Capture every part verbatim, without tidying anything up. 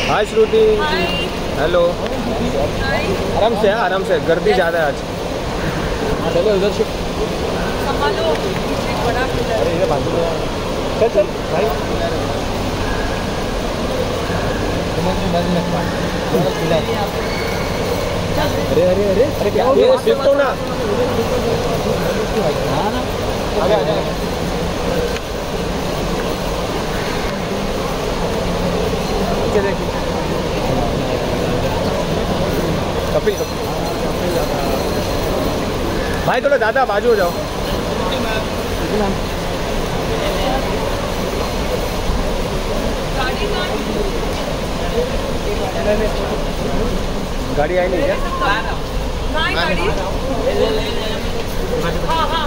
हाय श्रुति। Hello. आराम से आराम से, गर्दी ज़्यादा है आज। चलो इधर से संभालो, एक बड़ा कूलर। अरे इधर बाजू में चल चल भाई। अरे अरे अरे अरे क्या हो गया? शिफ्ट हो ना। आगे आगे कपिल कपिल भाई थोड़ा ज़्यादा बाजू हो जाओ। गाड़ी आई नहीं क्या? नहीं गाड़ी। हाँ हाँ।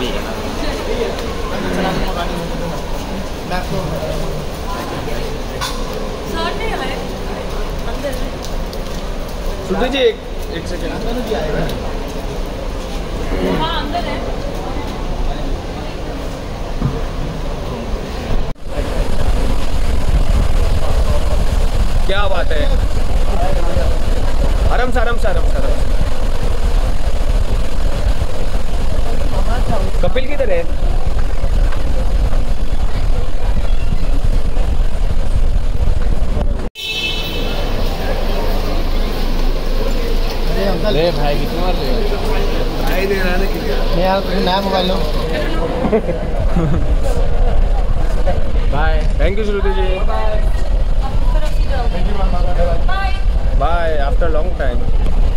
सर नहीं है अंदर। श्रुति जी एक एक सेकेंड। हाँ अंदर है। क्या बात है? आराम से आराम से आराम से आराम से। कपिल किधर है? ले भाई कितनी बार ले भाई दे रहा है नहीं यार, नया मोबाइल लो। Bye. Thank you Shruti ji. आप उस तरफ ही जाओ। Bye. Bye after long time.